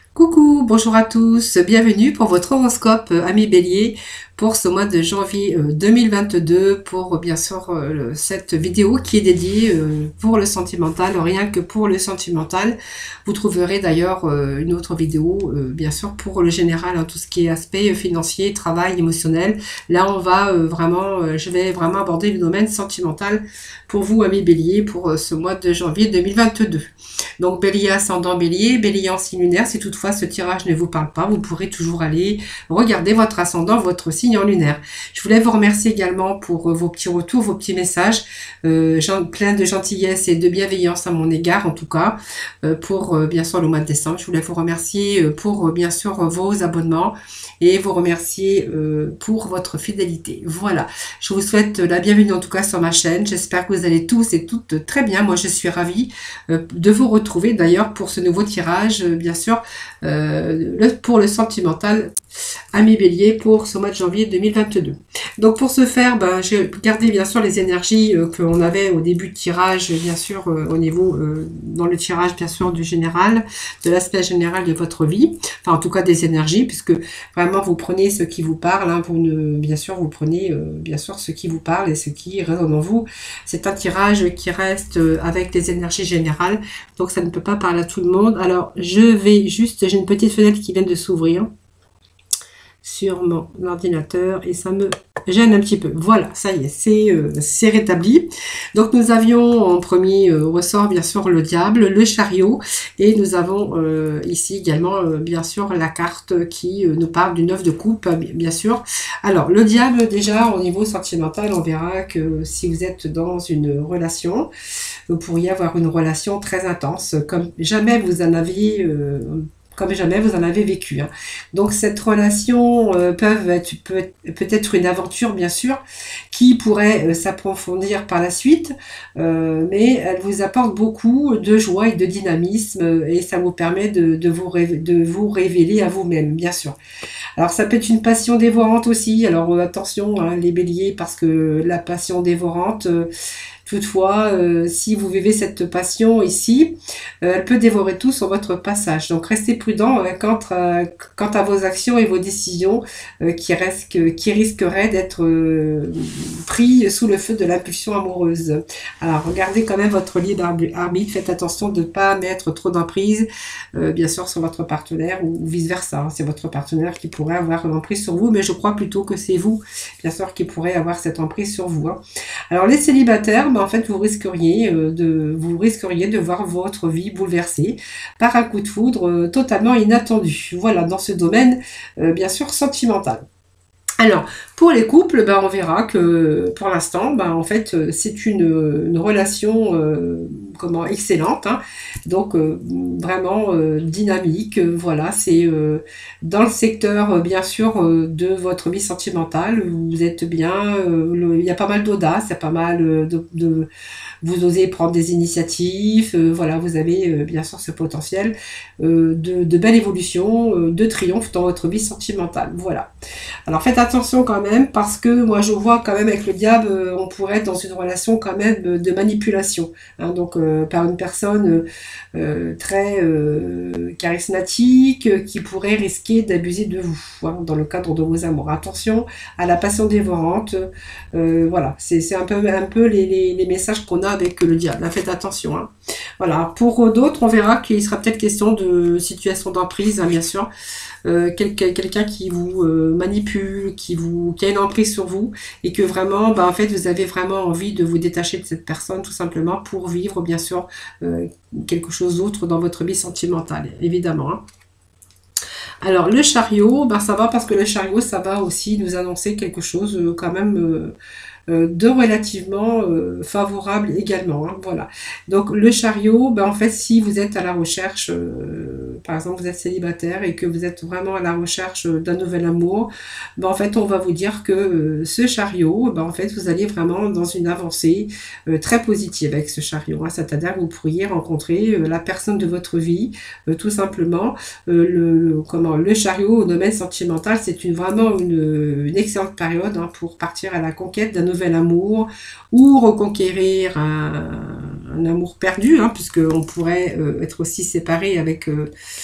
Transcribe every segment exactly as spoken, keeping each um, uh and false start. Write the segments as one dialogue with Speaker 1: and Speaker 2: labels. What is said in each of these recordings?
Speaker 1: Coucou, bonjour à tous, bienvenue pour votre horoscope euh, ami Bélier pour ce mois de janvier euh, deux mille vingt-deux pour euh, bien sûr euh, le- cette vidéo qui est dédiée euh, pour le sentimental, rien que pour le sentimental. Vous trouverez d'ailleurs euh, une autre vidéo euh, bien sûr pour le général, hein, tout ce qui est aspect financier, travail, émotionnel. Là on va euh, vraiment, euh, je vais vraiment aborder le domaine sentimental pour vous ami Bélier pour euh, ce mois de janvier deux mille vingt-deux. Donc Bélier ascendant Bélier, Bélier en signe lunaire, si toutefois ce tirage ne vous parle pas, vous pourrez toujours aller regarder votre ascendant, votre signe en lunaire. Je voulais vous remercier également pour euh, vos petits retours, vos petits messages, euh, gen- plein de gentillesse et de bienveillance à mon égard en tout cas, euh, pour euh, bien sûr le mois de décembre. Je voulais vous remercier euh, pour euh, bien sûr vos abonnements et vous remercier euh, pour votre fidélité. Voilà, je vous souhaite la bienvenue en tout cas sur ma chaîne. J'espère que vous allez tous et toutes très bien. Moi je suis ravie euh, de vous retrouver d'ailleurs pour ce nouveau tirage, euh, bien sûr, euh, le, pour le sentimental ami Bélier pour ce mois de janvier deux mille vingt-deux. Donc pour ce faire, ben, j'ai gardé bien sûr les énergies euh, qu'on avait au début de tirage, bien sûr euh, au niveau, euh, dans le tirage bien sûr du général, de l'aspect général de votre vie, enfin en tout cas des énergies, puisque vraiment vous prenez ce qui vous parle, hein, vous ne, bien sûr vous prenez euh, bien sûr ce qui vous parle et ce qui résonne en vous. C'est un tirage qui reste euh, avec des énergies générales, donc ça ne peut pas parler à tout le monde. Alors je vais juste, j'ai une petite fenêtre qui vient de s'ouvrir sur mon ordinateur et ça me gêne un petit peu. Voilà, ça y est, c'est euh, c'est rétabli. Donc nous avions en premier euh, ressort bien sûr le diable, le chariot et nous avons euh, ici également euh, bien sûr la carte qui euh, nous parle du neuf de coupe, bien sûr. Alors le diable, déjà au niveau sentimental, on verra que si vous êtes dans une relation, vous pourriez avoir une relation très intense, comme jamais vous en aviez euh, comme jamais vous en avez vécu, hein. Donc cette relation euh, peut être peut, peut être une aventure bien sûr qui pourrait euh, s'approfondir par la suite, euh, mais elle vous apporte beaucoup de joie et de dynamisme euh, et ça vous permet de, de, vous, ré, de vous révéler à vous-même bien sûr. Alors ça peut être une passion dévorante aussi, alors euh, attention hein, les béliers, parce que la passion dévorante, euh, toutefois, euh, si vous vivez cette passion ici, euh, elle peut dévorer tout sur votre passage. Donc restez prudent euh, quant, à, quant à vos actions et vos décisions euh, qui, restent, qui risqueraient d'être euh, pris sous le feu de l'impulsion amoureuse. Alors regardez quand même votre libre arbitre, faites attention de ne pas mettre trop d'emprise, euh, bien sûr, sur votre partenaire ou, ou vice-versa. Hein. C'est votre partenaire qui pourrait avoir une emprise sur vous, mais je crois plutôt que c'est vous, bien sûr, qui pourrait avoir cette emprise sur vous. Hein. Alors les célibataires, ben, en fait, vous risqueriez, euh, de, vous risqueriez de voir votre vie bouleversée par un coup de foudre euh, totalement inattendu. Voilà, dans ce domaine, euh, bien sûr, sentimental. Alors, pour les couples, ben, on verra que pour l'instant, ben, en fait, c'est une, une relation euh, comment, excellente. Hein. Donc, euh, vraiment euh, dynamique. Voilà, c'est euh, dans le secteur, euh, bien sûr, euh, de votre vie sentimentale. Vous êtes bien. Euh, le, il y a pas mal d'audace, il y a pas mal de, de vous osez prendre des initiatives, euh, voilà, vous avez euh, bien sûr ce potentiel euh, de, de belle évolution, euh, de triomphe dans votre vie sentimentale, voilà. Alors faites attention quand même, parce que moi je vois quand même avec le diable, euh, on pourrait être dans une relation quand même de, de manipulation, hein, donc euh, par une personne euh, très euh, charismatique, euh, qui pourrait risquer d'abuser de vous, hein, dans le cadre de vos amours. Attention à la passion dévorante, euh, voilà, c'est un peu, un peu les, les, les messages qu'on a avec le diable. Faites attention. Hein. Voilà. Pour d'autres, on verra qu'il sera peut-être question de situation d'emprise, hein, bien sûr. Euh, quel, quelqu'un qui vous euh, manipule, qui vous qui a une emprise sur vous et que vraiment, bah, en fait, vous avez vraiment envie de vous détacher de cette personne tout simplement pour vivre, bien sûr, euh, quelque chose d'autre dans votre vie sentimentale, évidemment. Hein. Alors, le chariot, ben, ça va parce que le chariot, ça va aussi nous annoncer quelque chose euh, quand même euh, euh, de relativement euh, favorable également. Hein, voilà. Donc, le chariot, ben, en fait, si vous êtes à la recherche, euh, par exemple, vous êtes célibataire et que vous êtes vraiment à la recherche d'un nouvel amour, ben, en fait, on va vous dire que euh, ce chariot, ben, en fait, vous allez vraiment dans une avancée euh, très positive avec ce chariot. Hein, c'est-à-dire que vous pourriez rencontrer euh, la personne de votre vie, euh, tout simplement. Euh, le, comment, le chariot au domaine sentimental, c'est une, vraiment une, une excellente période hein, pour partir à la conquête d'un nouvel amour ou reconquérir un, un amour perdu, hein, puisqu'on pourrait euh, être aussi séparé avec... Euh,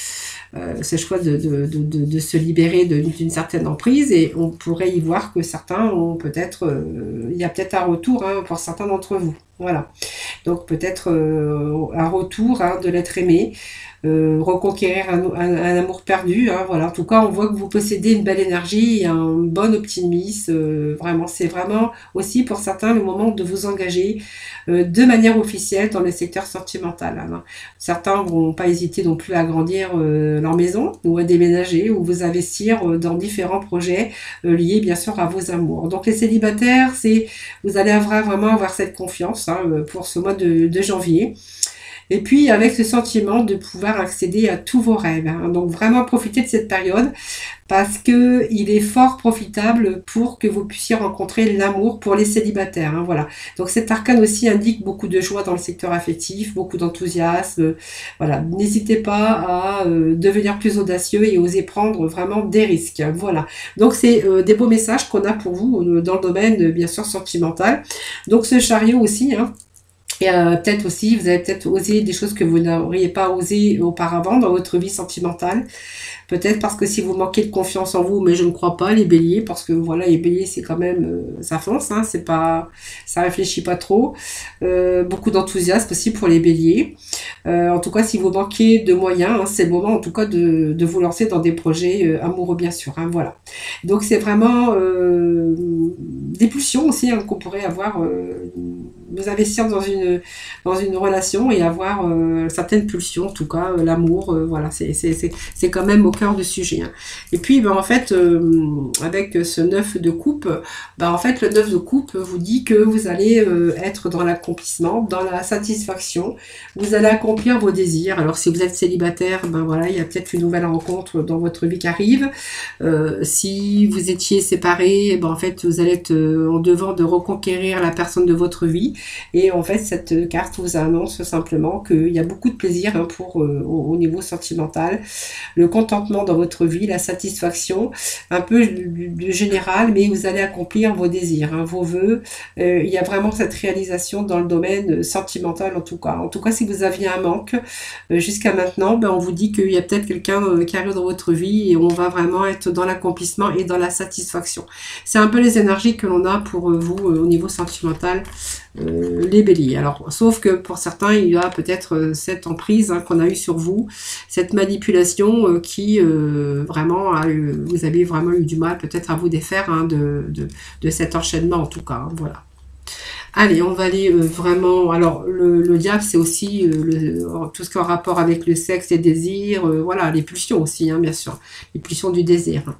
Speaker 1: euh, c'est le choix de, de, de, de, de se libérer d'une certaine emprise, et on pourrait y voir que certains ont peut-être, euh, il y a peut-être un retour hein, pour certains d'entre vous. Voilà. Donc peut-être euh, un retour hein, de l'être aimé, euh, reconquérir un, un, un amour perdu. Hein, voilà. En tout cas, on voit que vous possédez une belle énergie et un bon optimisme. Euh, vraiment, c'est vraiment aussi pour certains le moment de vous engager euh, de manière officielle dans le secteur sentimental. Hein. Certains vont pas hésiter non plus à agrandir euh, leur maison ou à déménager ou vous investir euh, dans différents projets euh, liés bien sûr à vos amours. Donc les célibataires, c'est vous allez avoir, vraiment avoir cette confiance hein, pour ce mois de, de janvier. Et puis avec ce sentiment de pouvoir accéder à tous vos rêves. Hein. Donc vraiment profitez de cette période parce que il est fort profitable pour que vous puissiez rencontrer l'amour pour les célibataires. Hein, voilà. Donc cet arcane aussi indique beaucoup de joie dans le secteur affectif, beaucoup d'enthousiasme. Voilà. N'hésitez pas à euh, devenir plus audacieux et oser prendre vraiment des risques. Voilà. Donc c'est euh, des beaux messages qu'on a pour vous euh, dans le domaine euh, bien sûr sentimental. Donc ce chariot aussi. Hein, Et euh, peut-être aussi, vous avez peut-être osé des choses que vous n'auriez pas osé auparavant dans votre vie sentimentale. Peut-être parce que si vous manquez de confiance en vous, mais je ne crois pas, les béliers, parce que voilà, les béliers, c'est quand même, euh, ça fonce, hein, c'est pas, ça réfléchit pas trop. Euh, beaucoup d'enthousiasme aussi pour les béliers. Euh, en tout cas, si vous manquez de moyens, hein, c'est le moment en tout cas de, de vous lancer dans des projets euh, amoureux, bien sûr. Hein, voilà. Donc c'est vraiment euh, des pulsions aussi hein, qu'on pourrait avoir. Euh, vous investir dans une dans une relation et avoir euh, certaines pulsions, en tout cas euh, l'amour, euh, voilà, c'est c'est c'est c'est quand même au cœur du sujet. Hein. Et puis ben en fait euh, avec ce neuf de coupe, ben en fait le neuf de coupe vous dit que vous allez euh, être dans l'accomplissement, dans la satisfaction, vous allez accomplir vos désirs. Alors si vous êtes célibataire, ben voilà, il y a peut-être une nouvelle rencontre dans votre vie qui arrive. Euh, si vous étiez séparés, ben en fait vous allez être euh, en devant de reconquérir la personne de votre vie. Et en fait, cette carte vous annonce simplement qu'il y a beaucoup de plaisir hein, pour euh, au, au niveau sentimental, le contentement dans votre vie, la satisfaction, un peu du, du général, mais vous allez accomplir vos désirs, hein, vos vœux. Euh, il y a vraiment cette réalisation dans le domaine sentimental en tout cas. En tout cas, si vous aviez un manque euh, jusqu'à maintenant, ben, on vous dit qu'il y a peut-être quelqu'un euh, qui arrive dans votre vie et on va vraiment être dans l'accomplissement et dans la satisfaction. C'est un peu les énergies que l'on a pour euh, vous euh, au niveau ssentimental. Euh, les béliers. Alors, sauf que pour certains, il y a peut-être euh, cette emprise hein, qu'on a eue sur vous, cette manipulation euh, qui euh, vraiment, a eu, vous avez vraiment eu du mal peut-être à vous défaire hein, de, de, de cet enchaînement en tout cas. Hein, voilà. Allez, on va aller euh, vraiment... Alors, le, le diable, c'est aussi euh, le, tout ce qui est en rapport avec le sexe, les désirs, euh, voilà, les pulsions aussi, hein, bien sûr. Les pulsions du désir. Hein.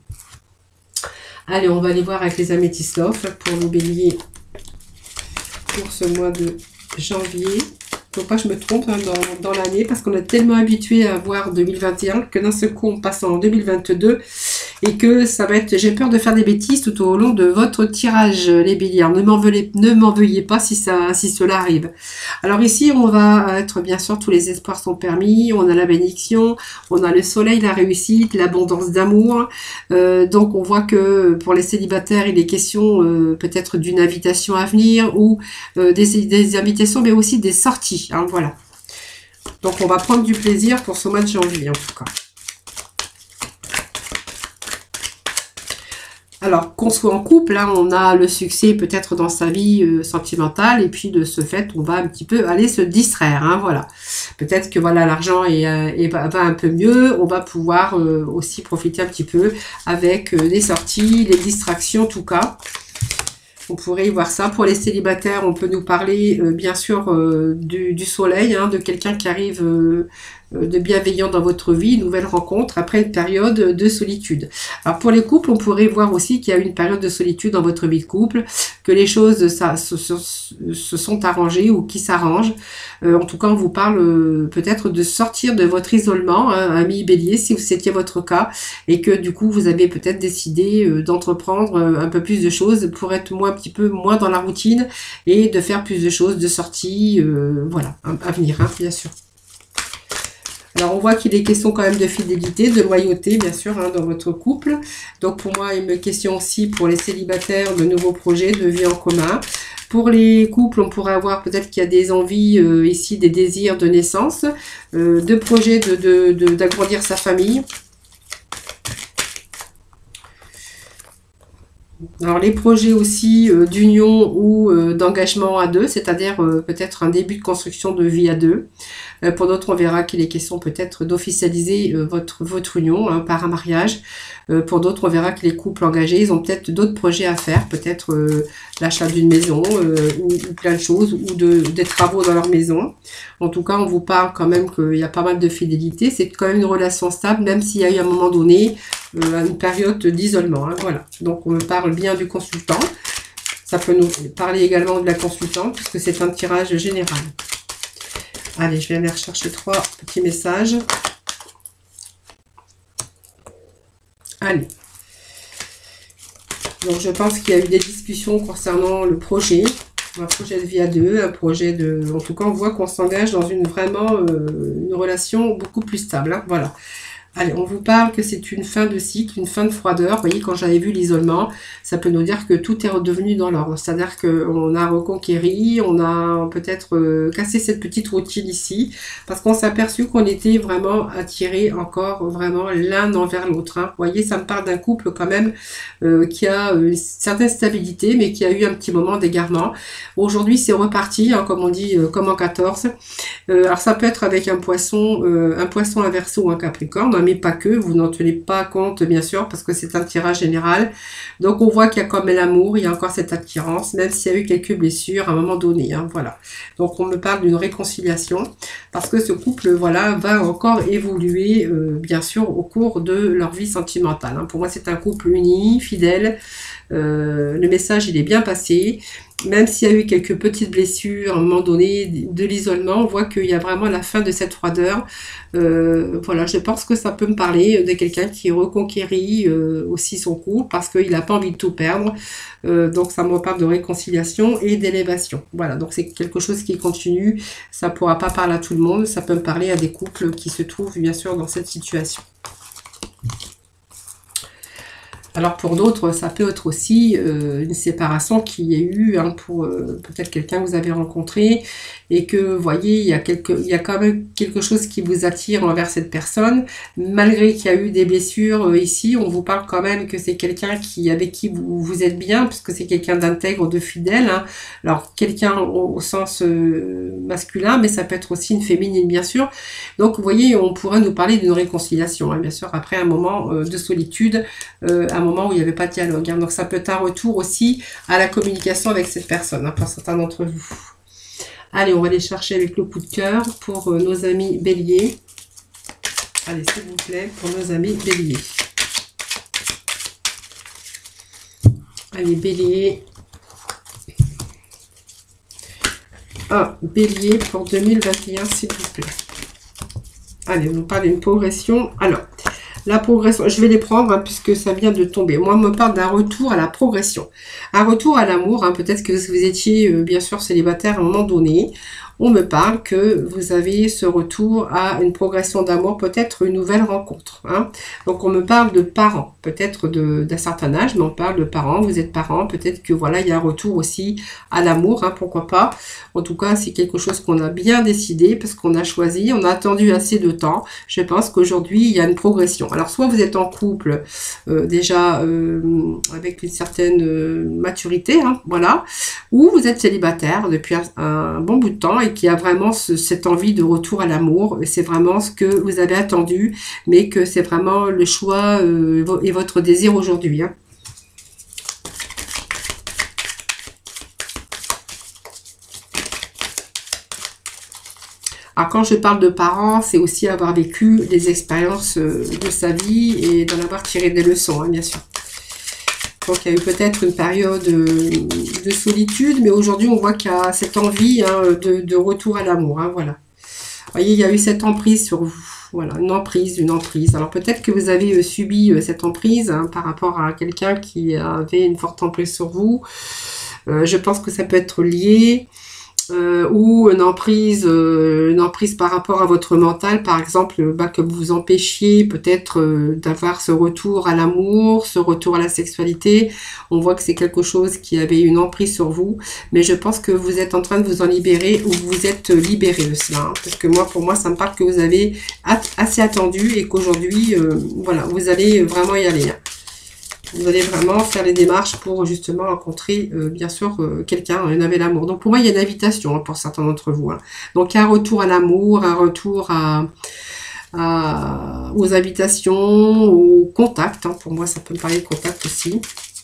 Speaker 1: Allez, on va aller voir avec les améthystes pour les béliers pour ce mois de janvier. Faut pas que je me trompe hein, dans, dans l'année parce qu'on est tellement habitué à voir deux mille vingt et un que d'un seul coup on passe en deux mille vingt-deux et que ça va être, j'ai peur de faire des bêtises tout au long de votre tirage les béliers. Ne m'en veuillez, ne m'en veuillez pas si ça, si cela arrive. Alors ici on va être bien sûr tous les espoirs sont permis, on a la bénédiction, on a le soleil, la réussite, l'abondance d'amour. Euh, donc on voit que pour les célibataires il est question euh, peut-être d'une invitation à venir ou euh, des, des invitations mais aussi des sorties. Hein, voilà. Donc on va prendre du plaisir pour ce mois de janvier en tout cas. Alors, qu'on soit en couple, là, on a le succès peut-être dans sa vie euh, sentimentale, et puis de ce fait, on va un petit peu aller se distraire, hein, voilà. Peut-être que voilà, l'argent est, euh, est, va un peu mieux, on va pouvoir euh, aussi profiter un petit peu avec euh, les sorties, les distractions, en tout cas. On pourrait y voir ça. Pour les célibataires, on peut nous parler, euh, bien sûr, euh, du, du soleil, hein, de quelqu'un qui arrive... Euh, de bienveillant dans votre vie, une nouvelle rencontre après une période de solitude. Alors pour les couples, on pourrait voir aussi qu'il y a une période de solitude dans votre vie de couple, que les choses ça, se, se, se sont arrangées ou qui s'arrangent. Euh, en tout cas, on vous parle euh, peut-être de sortir de votre isolement, hein, ami bélier, si c'était votre cas, et que du coup, vous avez peut-être décidé euh, d'entreprendre euh, un peu plus de choses pour être moins, un petit peu moins dans la routine et de faire plus de choses, de sorties, euh, voilà, à venir, hein, bien sûr. Alors, on voit qu'il est question quand même de fidélité, de loyauté, bien sûr, hein, dans votre couple. Donc, pour moi, il me question aussi pour les célibataires de nouveaux projets de vie en commun. Pour les couples, on pourrait avoir peut-être qu'il y a des envies euh, ici, des désirs de naissance, euh, de projets de, de, de, d'agrandir sa famille. Alors les projets aussi euh, d'union ou euh, d'engagement à deux, c'est-à-dire euh, peut-être un début de construction de vie à deux. Euh, pour d'autres, on verra qu'il est question peut-être d'officialiser euh, votre, votre union hein, par un mariage. Euh, pour d'autres, on verra que les couples engagés, ils ont peut-être d'autres projets à faire, peut-être euh, l'achat d'une maison euh, ou, ou plein de choses, ou de, des travaux dans leur maison. En tout cas, on vous parle quand même qu'il y a pas mal de fidélité. C'est quand même une relation stable, même s'il y a eu à un moment donné euh, une période d'isolement. Hein, voilà. Donc, on me parle bien du consultant. Ça peut nous parler également de la consultante, puisque c'est un tirage général. Allez, je vais aller rechercher trois petits messages. Allez. Donc, je pense qu'il y a eu des discussions concernant le projet. Un projet de vie à deux, un projet de... En tout cas, on voit qu'on s'engage dans une vraiment euh, une relation beaucoup plus stable. Hein, voilà. Allez, on vous parle que c'est une fin de cycle, une fin de froideur. Vous voyez, quand j'avais vu l'isolement, ça peut nous dire que tout est redevenu dans l'ordre. C'est-à-dire qu'on a reconquéri, on a peut-être euh, cassé cette petite routine ici, parce qu'on s'est aperçu qu'on était vraiment attirés encore vraiment l'un envers l'autre. Hein. Vous voyez, ça me parle d'un couple quand même euh, qui a une certaine stabilité, mais qui a eu un petit moment d'égarement. Aujourd'hui, c'est reparti, hein, comme on dit, euh, comme en quatorze. Euh, alors, ça peut être avec un poisson, euh, un poisson inversé ou un capricorne, hein, mais pas que, vous n'en tenez pas compte bien sûr parce que c'est un tirage général. Donc on voit qu'il y a quand même l'amour, il y a encore cette attirance, même s'il y a eu quelques blessures à un moment donné. Hein, voilà. Donc on me parle d'une réconciliation parce que ce couple voilà va encore évoluer euh, bien sûr au cours de leur vie sentimentale. Hein. Pour moi c'est un couple uni, fidèle. Euh, le message il est bien passé. Même s'il y a eu quelques petites blessures à un moment donné de l'isolement, on voit qu'il y a vraiment la fin de cette froideur. Euh, voilà, je pense que ça peut me parler de quelqu'un qui reconquérit euh, aussi son couple parce qu'il n'a pas envie de tout perdre. Euh, donc ça me parle de réconciliation et d'élévation. Voilà, donc c'est quelque chose qui continue. Ça ne pourra pas parler à tout le monde. Ça peut me parler à des couples qui se trouvent bien sûr dans cette situation. Alors pour d'autres, ça peut être aussi euh, une séparation qui est eu hein, pour euh, peut-être quelqu'un que vous avez rencontré et que vous voyez, il y, a quelque, il y a quand même quelque chose qui vous attire envers cette personne. Malgré qu'il y a eu des blessures euh, ici, on vous parle quand même que c'est quelqu'un qui avec qui vous, vous êtes bien, puisque c'est quelqu'un d'intègre, de fidèle. Hein. Alors quelqu'un au, au sens euh, masculin, mais ça peut être aussi une féminine bien sûr. Donc vous voyez, on pourrait nous parler d'une réconciliation, hein, bien sûr, après un moment euh, de solitude, euh, un moment où il n'y avait pas de dialogue. Hein. Donc ça peut être un retour aussi à la communication avec cette personne, hein, pour certains d'entre vous. Allez, on va aller chercher avec le coup de cœur pour euh, nos amis béliers. Allez, s'il vous plaît, pour nos amis béliers. Allez, bélier. Ah, bélier pour deux mille vingt et un, s'il vous plaît. Allez, on nous parle d'une progression. Alors, la progression, je vais les prendre hein, puisque ça vient de tomber. Moi, on me parle d'un retour à la progression. Un retour à l'amour. Hein, peut-être que vous étiez euh, bien sûr célibataire à un moment donné. On me parle que vous avez ce retour à une progression d'amour, peut-être une nouvelle rencontre. Hein. Donc on me parle de parents, peut-être d'un certain âge, mais on parle de parents, vous êtes parents, peut-être que voilà, il y a un retour aussi à l'amour, hein, pourquoi pas. En tout cas, c'est quelque chose qu'on a bien décidé, parce qu'on a choisi, on a attendu assez de temps. Je pense qu'aujourd'hui, il y a une progression. Alors soit vous êtes en couple, euh, déjà euh, avec une certaine euh, maturité, hein, voilà, ou vous êtes célibataire depuis un, un bon bout de temps, et qui a vraiment ce, cette envie de retour à l'amour. C'est vraiment ce que vous avez attendu, mais que c'est vraiment le choix euh, et votre désir aujourd'hui. Hein. Alors quand je parle de parents, c'est aussi avoir vécu des expériences de sa vie et d'en avoir tiré des leçons, hein, bien sûr. Donc il y a eu peut-être une période de solitude, mais aujourd'hui on voit qu'il y a cette envie hein, de, de retour à l'amour. Hein, voilà. Vous voyez, il y a eu cette emprise sur vous. Voilà, une emprise, une emprise. Alors peut-être que vous avez subi cette emprise hein, par rapport à quelqu'un qui avait une forte emprise sur vous. Euh, je pense que ça peut être lié Euh, ou une emprise, euh, une emprise par rapport à votre mental, par exemple, bah, que vous empêchiez peut-être euh, d'avoir ce retour à l'amour, ce retour à la sexualité. On voit que c'est quelque chose qui avait une emprise sur vous, mais je pense que vous êtes en train de vous en libérer ou vous êtes libéré de cela, hein, parce que moi, pour moi, ça me parle que vous avez assez attendu et qu'aujourd'hui, euh, voilà, vous allez vraiment y aller. Hein. Vous allez vraiment faire les démarches pour justement rencontrer, euh, bien sûr, euh, quelqu'un, un nouvel amour. Donc pour moi, il y a une invitation hein, pour certains d'entre vous. Hein. Donc il y a un retour à l'amour, un retour à, à, aux invitations, au contact. Hein. Pour moi, ça peut me parler de contact aussi.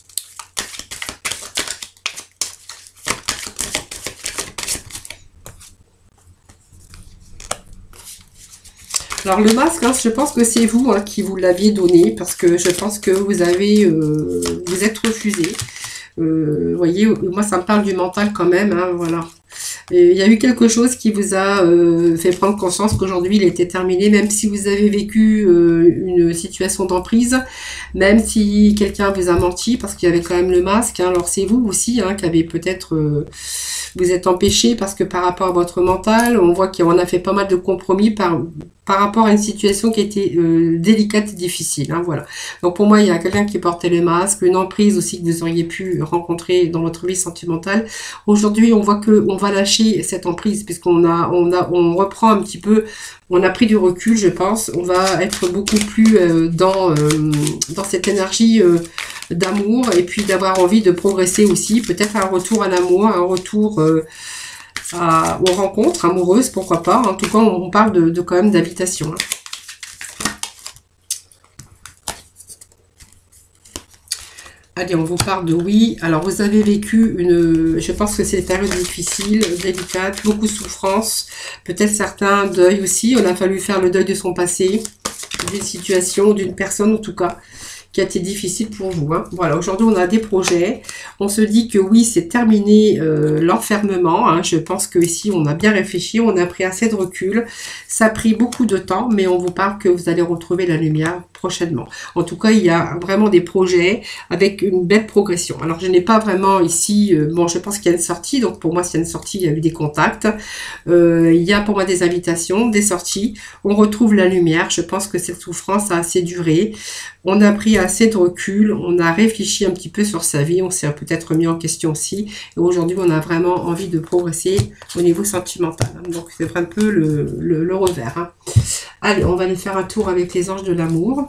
Speaker 1: Alors le masque, hein, je pense que c'est vous hein, qui vous l'aviez donné, parce que je pense que vous avez, euh, vous êtes refusé. Euh, vous voyez, moi ça me parle du mental quand même, hein, voilà. Et il y a eu quelque chose qui vous a euh, fait prendre conscience qu'aujourd'hui il était terminé, même si vous avez vécu euh, une situation d'emprise, même si quelqu'un vous a menti, parce qu'il y avait quand même le masque. Hein, alors c'est vous aussi hein, qui avez peut-être... Euh, vous êtes empêché parce que par rapport à votre mental, on voit qu'on a fait pas mal de compromis par, par rapport à une situation qui était euh, délicate et difficile. Hein, voilà. Donc pour moi, il y a quelqu'un qui portait le masque, une emprise aussi que vous auriez pu rencontrer dans votre vie sentimentale. Aujourd'hui, on voit que on va lâcher cette emprise puisqu'on a, on a, on reprend un petit peu, on a pris du recul, je pense. On va être beaucoup plus euh, dans, euh, dans cette énergie euh, d'amour et puis d'avoir envie de progresser aussi, peut-être un retour à l'amour, un retour euh, à, aux rencontres amoureuses, pourquoi pas. En tout cas, on parle de, de quand même d'habitation. Hein. Allez, on vous parle de oui. Alors, vous avez vécu une... Je pense que c'est une période difficile, délicate, beaucoup de souffrance. Peut-être certains deuils aussi. On a fallu faire le deuil de son passé, d'une situation, d'une personne en tout cas, qui a été difficile pour vous. Hein. Voilà, aujourd'hui on a des projets. On se dit que oui, c'est terminé euh, l'enfermement. Hein. Je pense que ici on a bien réfléchi, on a pris assez de recul. Ça a pris beaucoup de temps, mais on vous parle que vous allez retrouver la lumière prochainement. En tout cas, il y a vraiment des projets avec une belle progression. Alors je n'ai pas vraiment ici, euh, bon je pense qu'il y a une sortie, donc pour moi s'il y a une sortie, il y a eu des contacts. Euh, il y a pour moi des invitations, des sorties. On retrouve la lumière. Je pense que cette souffrance a assez duré. On a pris assez de recul, on a réfléchi un petit peu sur sa vie, on s'est peut-être mis en question aussi. Et aujourd'hui, on a vraiment envie de progresser au niveau sentimental. Donc, c'est un peu le, le, le revers. Hein. Allez, on va aller faire un tour avec les anges de l'amour.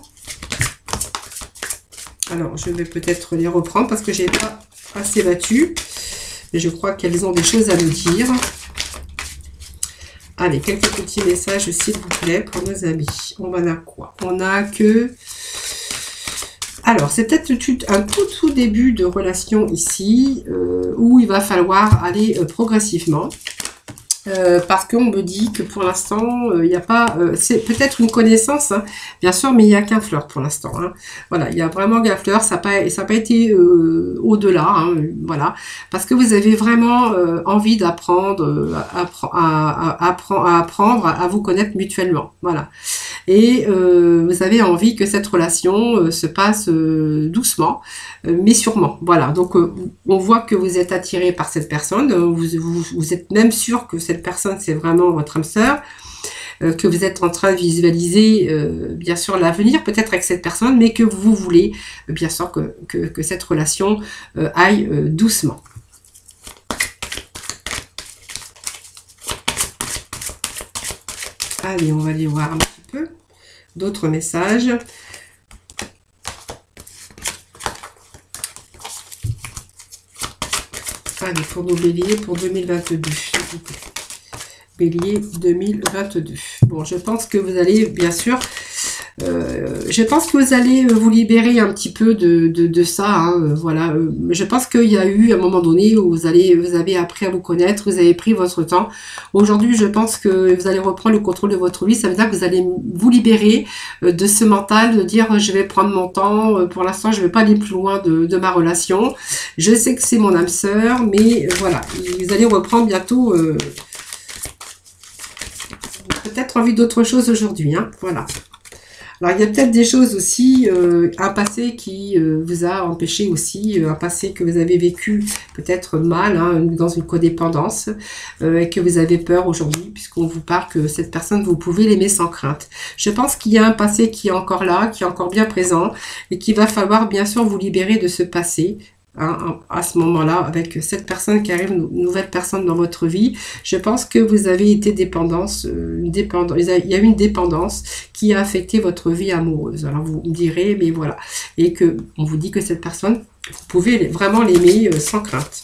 Speaker 1: Alors, je vais peut-être les reprendre parce que j'ai pas assez battu. Mais je crois qu'elles ont des choses à nous dire. Allez, quelques petits messages, s'il vous plaît, pour nos amis. On en a quoi? On a que... Alors, c'est peut-être un tout tout début de relation ici, euh, où il va falloir aller euh, progressivement. Euh, parce qu'on me dit que pour l'instant, il euh, n'y a pas... Euh, c'est peut-être une connaissance, hein, bien sûr, mais il n'y a qu'un flirt pour l'instant. Hein. Voilà, il y a vraiment qu'un flirt, ça n'a pas, ça a pas été euh, au-delà, hein, voilà. Parce que vous avez vraiment euh, envie d'apprendre à, à, à, à apprendre à vous connaître mutuellement, voilà. Et euh, vous avez envie que cette relation euh, se passe euh, doucement, euh, mais sûrement. Voilà, donc euh, on voit que vous êtes attiré par cette personne, vous, vous, vous êtes même sûr que cette personne c'est vraiment votre âme sœur, euh, que vous êtes en train de visualiser euh, bien sûr l'avenir peut-être avec cette personne, mais que vous voulez euh, bien sûr que, que, que cette relation euh, aille euh, doucement. Allez, on va aller voir un petit peu d'autres messages. Allez, pour nos béliers, pour deux mille vingt-deux. Bélier deux mille vingt-deux. Bon, je pense que vous allez, bien sûr, euh, je pense que vous allez vous libérer un petit peu de, de, de ça. Hein, voilà. Je pense qu'il y a eu un moment donné où vous, allez, vous avez appris à vous connaître, vous avez pris votre temps. Aujourd'hui, je pense que vous allez reprendre le contrôle de votre vie. Ça veut dire que vous allez vous libérer de ce mental, de dire je vais prendre mon temps. Pour l'instant, je ne vais pas aller plus loin de, de ma relation. Je sais que c'est mon âme sœur, mais voilà. Vous allez reprendre bientôt... Euh, peut-être envie d'autre chose aujourd'hui. Hein, voilà. Alors, il y a peut-être des choses aussi, euh, un passé qui euh, vous a empêché aussi, euh, un passé que vous avez vécu peut-être mal, hein, dans une codépendance, euh, et que vous avez peur aujourd'hui, puisqu'on vous parle que cette personne, vous pouvez l'aimer sans crainte. Je pense qu'il y a un passé qui est encore là, qui est encore bien présent, et qu'il va falloir bien sûr vous libérer de ce passé. Hein, à ce moment-là, avec cette personne qui arrive, une nouvelle personne dans votre vie, je pense que vous avez été dépendance, euh, une dépendance, il y a eu une dépendance qui a affecté votre vie amoureuse. Alors vous me direz, mais voilà, et que on vous dit que cette personne, vous pouvez vraiment l'aimer euh, sans crainte.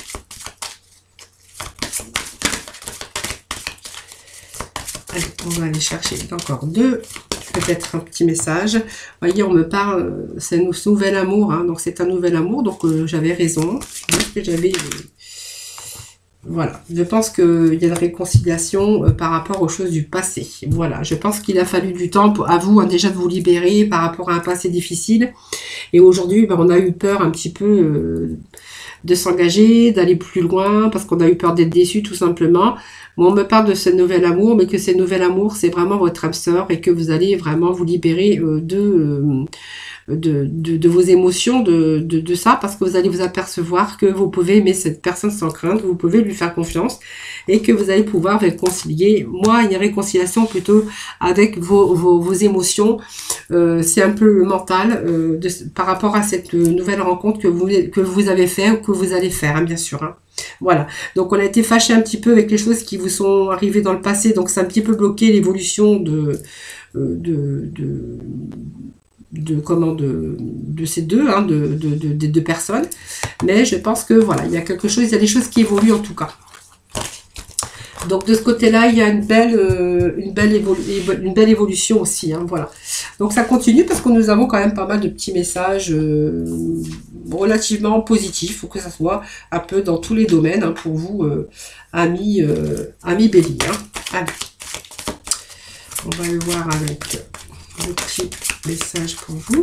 Speaker 1: Allez, on va aller chercher encore deux. Peut-être un petit message. Vous voyez, on me parle, c'est ce nouvel amour, hein, donc c'est un nouvel amour, donc euh, j'avais raison. Que j'avais, euh, voilà, je pense qu'il y a une réconciliation euh, par rapport aux choses du passé. Voilà, je pense qu'il a fallu du temps pour, à vous hein, déjà de vous libérer par rapport à un passé difficile. Et aujourd'hui, ben, on a eu peur un petit peu euh, de s'engager, d'aller plus loin, parce qu'on a eu peur d'être déçu tout simplement. Bon, on me parle de ce nouvel amour, mais que ce nouvel amour, c'est vraiment votre âme sœur et que vous allez vraiment vous libérer euh, de, euh, de, de, de vos émotions, de, de, de ça, parce que vous allez vous apercevoir que vous pouvez aimer cette personne sans crainte, vous pouvez lui faire confiance et que vous allez pouvoir réconcilier. Moi, une réconciliation plutôt avec vos, vos, vos émotions, euh, c'est un peu mental euh, de, par rapport à cette nouvelle rencontre que vous, que vous avez fait ou que vous allez faire, hein, bien sûr. Hein. Voilà, donc on a été fâché un petit peu avec les choses qui vous sont arrivées dans le passé, donc c'est un petit peu bloqué l'évolution de, de, de, de, comment, de, de ces deux, hein, de, de, de, des deux personnes, mais je pense que voilà, il y a quelque chose, il y a des choses qui évoluent en tout cas. Donc de ce côté-là, il y a une belle, euh, une belle, évolu une belle évolution aussi. Hein, voilà. Donc ça continue parce que nous avons quand même pas mal de petits messages euh, relativement positifs, faut que ça soit un peu dans tous les domaines hein, pour vous, euh, amis, euh, amis Bélier. Hein. Allez. On va le voir avec le petit message pour vous.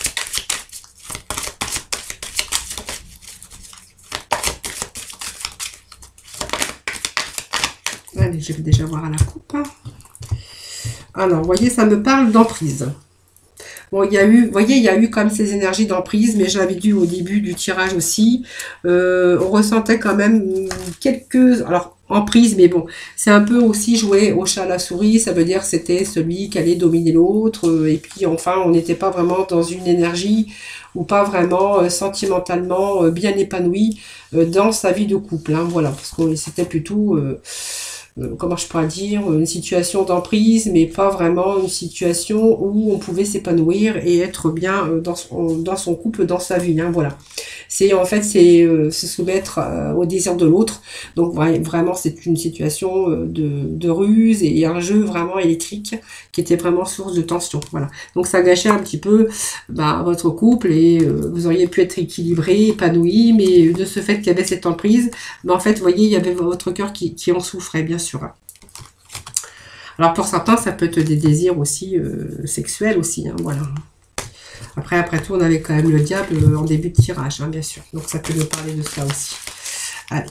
Speaker 1: Allez, je vais déjà voir à la coupe. Alors, vous voyez, ça me parle d'emprise. Bon, il y a eu, vous voyez, il y a eu comme ces énergies d'emprise, mais je l'avais dit au début du tirage aussi. Euh, on ressentait quand même quelques... Alors, emprise, mais bon, c'est un peu aussi jouer au chat à la souris. Ça veut dire c'était celui qui allait dominer l'autre. Et puis, enfin, on n'était pas vraiment dans une énergie ou pas vraiment euh, sentimentalement euh, bien épanoui euh, dans sa vie de couple. Hein, voilà, parce que c'était plutôt... Euh, comment je pourrais dire, une situation d'emprise, mais pas vraiment une situation où on pouvait s'épanouir et être bien dans son, dans son couple, dans sa vie. Hein, voilà. C'est en fait c'est euh, se soumettre euh, au désir de l'autre. Donc ouais, vraiment c'est une situation euh, de, de ruse et un jeu vraiment électrique qui était vraiment source de tension. Voilà. Donc ça gâchait un petit peu bah, votre couple et euh, vous auriez pu être équilibré, épanoui, mais de ce fait qu'il y avait cette emprise, bah, en fait vous voyez il y avait votre cœur qui, qui en souffrait bien sûr. Alors pour certains ça peut être des désirs aussi euh, sexuels aussi. Hein, voilà. Après, après tout, on avait quand même le diable en début de tirage, hein, bien sûr. Donc, ça peut nous parler de cela aussi. Allez.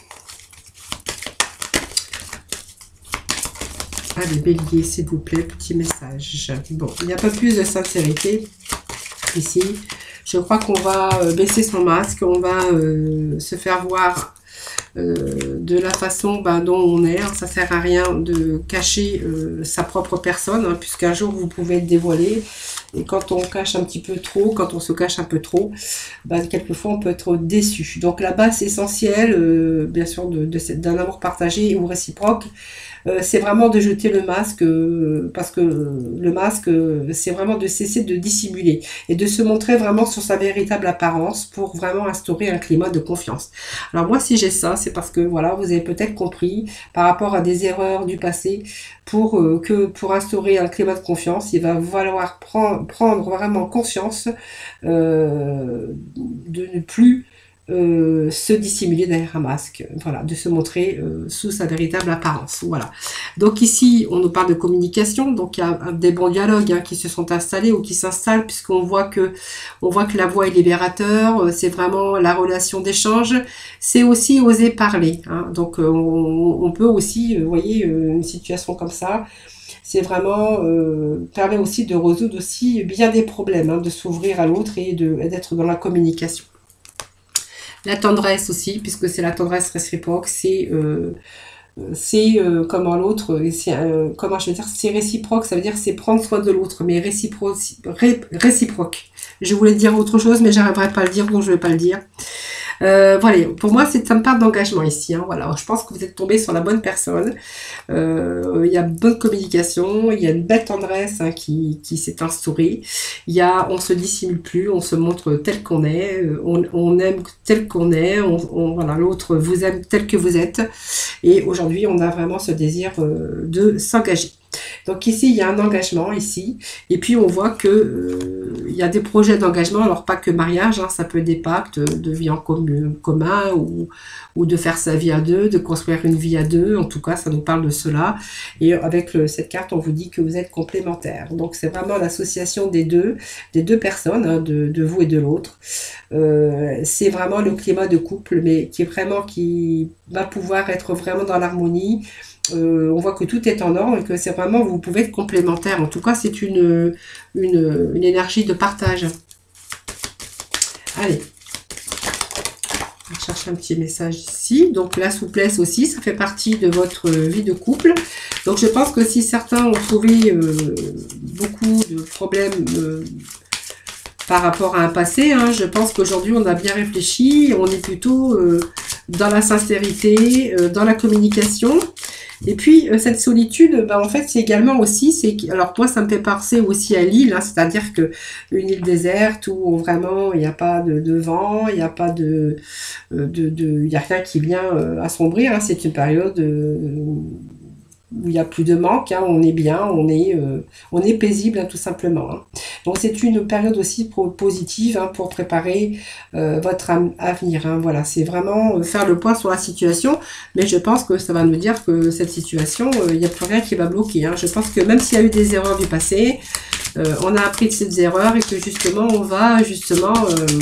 Speaker 1: Allez, Bélier, s'il vous plaît, petit message. Bon, il n'y a pas plus de sincérité ici. Je crois qu'on va baisser son masque, on va euh, se faire voir euh, de la façon bah, dont on est. Ça ne sert à rien de cacher euh, sa propre personne, hein, puisqu'un jour, vous pouvez le dévoiler. Et quand on cache un petit peu trop, quand on se cache un peu trop, bah, quelquefois on peut être déçu. Donc la base essentielle, euh, bien sûr, de, de, d'un amour partagé ou réciproque, euh, c'est vraiment de jeter le masque, euh, parce que le masque, euh, c'est vraiment de cesser de dissimuler et de se montrer vraiment sur sa véritable apparence pour vraiment instaurer un climat de confiance. Alors moi, si j'ai ça, c'est parce que voilà, vous avez peut-être compris par rapport à des erreurs du passé, pour euh, que pour instaurer un climat de confiance, il va falloir prendre, prendre vraiment conscience euh, de ne plus euh, se dissimuler derrière un masque, voilà, de se montrer euh, sous sa véritable apparence, voilà. Donc ici, on nous parle de communication, donc il y a des bons dialogues hein, qui se sont installés ou qui s'installent, puisqu'on voit que on voit que la voix est libérateur, c'est vraiment la relation d'échange, c'est aussi oser parler, hein, donc on, on peut aussi, vous voyez, une situation comme ça, c'est vraiment, euh, permet aussi de résoudre aussi bien des problèmes, hein, de s'ouvrir à l'autre et d'être dans la communication. La tendresse aussi, puisque c'est la tendresse réciproque, c'est... Euh, c'est euh, comment l'autre, euh, comment je veux dire, c'est réciproque, ça veut dire c'est prendre soin de l'autre, mais réciproque, ré, réciproque. Je voulais dire autre chose, mais j'arriverai pas à le dire, donc je vais pas le dire. Euh, voilà, pour moi, c'est ça me parle d'engagement ici. Hein, voilà, je pense que vous êtes tombé sur la bonne personne. Euh, il y a bonne communication, il y a une belle tendresse, hein, qui, qui s'est instaurée. Il y a, on se dissimule plus, on se montre tel qu'on est, on, on aime tel qu'on est, on, on, voilà, l'autre vous aime tel que vous êtes. Et aujourd'hui, on a vraiment ce désir euh, de s'engager. Donc ici, il y a un engagement ici. Et puis, on voit que euh, il y a des projets d'engagement. Alors, pas que mariage, hein, ça peut être des pactes de vie en commun, commun ou, ou de faire sa vie à deux, de construire une vie à deux. En tout cas, ça nous parle de cela. Et avec le, cette carte, on vous dit que vous êtes complémentaires. Donc, c'est vraiment l'association des deux, des deux personnes, hein, de, de vous et de l'autre. Euh, c'est vraiment le climat de couple, mais qui est vraiment, qui va pouvoir être vraiment dans l'harmonie. Euh, on voit que tout est en ordre et que c'est vraiment, vous pouvez être complémentaires. En tout cas, c'est une, une, une énergie de partage. Allez, on va chercher un petit message ici. Donc, la souplesse aussi, ça fait partie de votre vie de couple. Donc, je pense que si certains ont trouvé euh, beaucoup de problèmes euh, par rapport à un passé, hein, je pense qu'aujourd'hui, on a bien réfléchi. On est plutôt euh, dans la sincérité, euh, dans la communication. Et puis, euh, cette solitude, bah, en fait, c'est également aussi, c'est alors moi, ça me fait penser aussi à l'île, hein, c'est-à-dire que une île déserte où vraiment il n'y a pas de, de vent, il n'y a pas de, de, de, il y a rien qui vient euh, assombrir, hein, c'est une période euh, où il n'y a plus de manque, hein, on est bien, on est, euh, on est paisible, hein, tout simplement. Hein. Donc c'est une période aussi positive, hein, pour préparer euh, votre avenir. Hein. Voilà, c'est vraiment faire le point sur la situation, mais je pense que ça va nous dire que cette situation, il euh, n'y a plus rien qui va bloquer. Hein. Je pense que même s'il y a eu des erreurs du passé, euh, on a appris de ces erreurs et que justement on va justement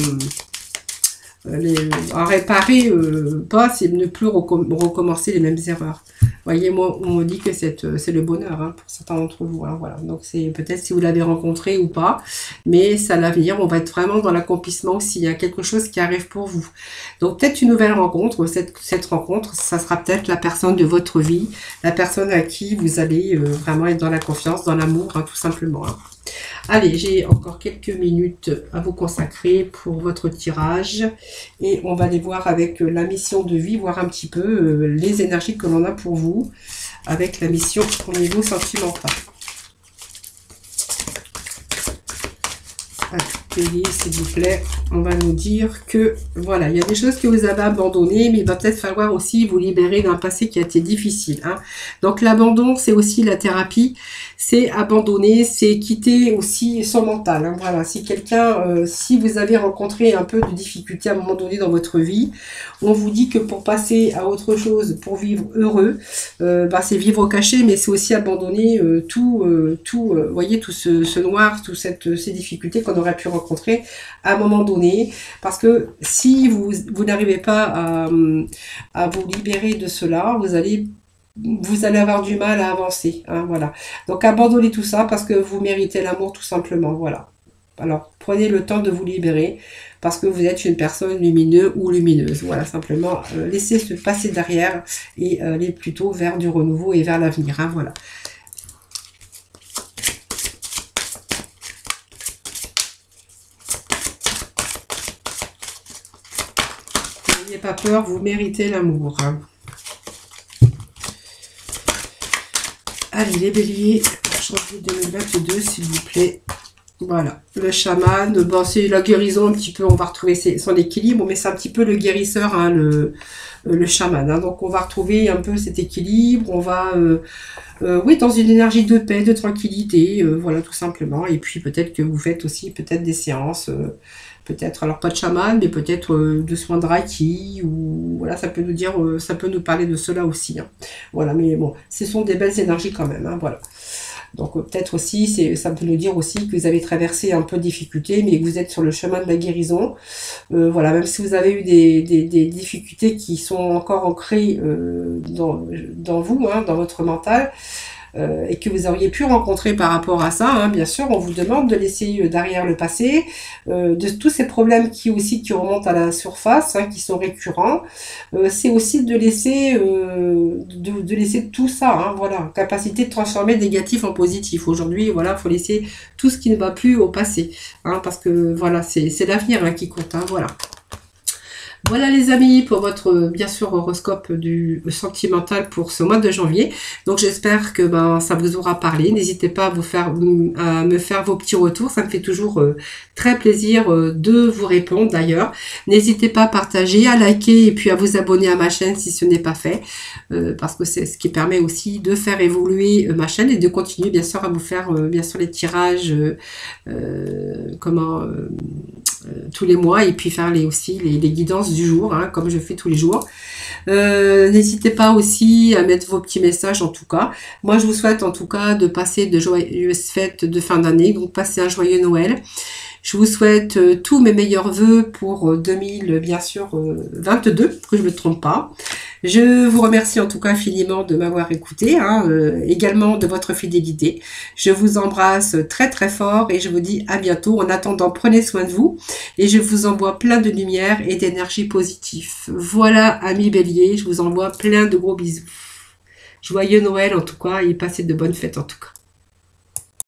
Speaker 1: euh, les, en réparer, euh, pas, c'est ne plus recom recommencer les mêmes erreurs. Voyez, moi, on me dit que c'est le bonheur, hein, pour certains d'entre vous. Hein, voilà. Donc, c'est peut-être si vous l'avez rencontré ou pas, mais c'est à l'avenir, on va être vraiment dans l'accomplissement s'il y a quelque chose qui arrive pour vous. Donc, peut-être une nouvelle rencontre. Cette, cette rencontre, ça sera peut-être la personne de votre vie, la personne à qui vous allez euh, vraiment être dans la confiance, dans l'amour, hein, tout simplement. Hein. Allez, j'ai encore quelques minutes à vous consacrer pour votre tirage et on va aller voir avec la mission de vie, voir un petit peu euh, les énergies que l'on a pour vous avec la mission au niveau sentimental. Allez, s'il vous plaît, on va nous dire que voilà, il y a des choses que vous avez abandonnées, mais il va peut-être falloir aussi vous libérer d'un passé qui a été difficile. Hein. Donc l'abandon, c'est aussi la thérapie, c'est abandonner, c'est quitter aussi son mental. Hein. Voilà, si quelqu'un, euh, si vous avez rencontré un peu de difficultés à un moment donné dans votre vie, on vous dit que pour passer à autre chose, pour vivre heureux, euh, bah, c'est vivre caché, mais c'est aussi abandonner euh, tout, euh, tout, euh, voyez, tout ce, ce noir, toutes cette, ces difficultés qu'on aurait pu rencontrer à un moment donné, parce que si vous, vous n'arrivez pas à, à vous libérer de cela, vous allez vous allez avoir du mal à avancer, hein, voilà. Donc abandonnez tout ça parce que vous méritez l'amour tout simplement, voilà. Alors prenez le temps de vous libérer parce que vous êtes une personne lumineuse ou lumineuse, voilà, simplement euh, laissez se passer derrière et euh, aller plutôt vers du renouveau et vers l'avenir, hein, voilà. N'ayez pas peur, vous méritez l'amour. Hein. Allez, les béliers, janvier deux mille vingt-deux, s'il vous plaît. Voilà, le chaman, bon, c'est la guérison un petit peu, on va retrouver ses, son équilibre, mais c'est un petit peu le guérisseur, hein, le, le chaman. Hein. Donc, on va retrouver un peu cet équilibre, on va, euh, euh, oui, dans une énergie de paix, de tranquillité, euh, voilà, tout simplement. Et puis, peut-être que vous faites aussi peut-être des séances, euh, peut-être, alors pas de chaman, mais peut-être euh, de soins de Reiki, ou voilà, ça peut nous dire, euh, ça peut nous parler de cela aussi. Hein. Voilà, mais bon, ce sont des belles énergies quand même, hein, voilà. Donc euh, peut-être aussi, ça peut nous dire aussi que vous avez traversé un peu de difficultés, mais que vous êtes sur le chemin de la guérison. Euh, voilà, même si vous avez eu des, des, des difficultés qui sont encore ancrées euh, dans, dans vous, hein, dans votre mental, euh, et que vous auriez pu rencontrer par rapport à ça. Hein, bien sûr, on vous demande de laisser derrière le passé, euh, de tous ces problèmes qui aussi qui remontent à la surface, hein, qui sont récurrents. Euh, c'est aussi de laisser, euh, de, de laisser tout ça. Hein, voilà, capacité de transformer négatif en positif. Aujourd'hui, voilà, faut laisser tout ce qui ne va plus au passé, hein, parce que voilà, c'est c'est l'avenir hein, qui compte. Hein, voilà. Voilà les amis pour votre bien sûr horoscope du sentimental pour ce mois de janvier. Donc j'espère que ben ça vous aura parlé. N'hésitez pas à vous faire à me faire vos petits retours. Ça me fait toujours euh, très plaisir euh, de vous répondre d'ailleurs. N'hésitez pas à partager, à liker et puis à vous abonner à ma chaîne si ce n'est pas fait. Euh, parce que c'est ce qui permet aussi de faire évoluer euh, ma chaîne et de continuer bien sûr à vous faire euh, bien sûr les tirages euh, euh, comment euh, euh, tous les mois et puis faire les aussi les, les guidances du jour, hein, comme je fais tous les jours. Euh, n'hésitez pas aussi à mettre vos petits messages en tout cas. Moi je vous souhaite en tout cas de passer de joyeuses fêtes de fin d'année, donc passez un joyeux Noël. Je vous souhaite euh, tous mes meilleurs vœux pour euh, deux mille bien sûr euh, vingt-deux, que je ne me trompe pas. Je vous remercie en tout cas infiniment de m'avoir écouté, hein, euh, également de votre fidélité. Je vous embrasse très très fort et je vous dis à bientôt. En attendant, prenez soin de vous et je vous envoie plein de lumière et d'énergie positive. Voilà, amis béliers, je vous envoie plein de gros bisous. Joyeux Noël en tout cas et passez de bonnes fêtes en tout cas.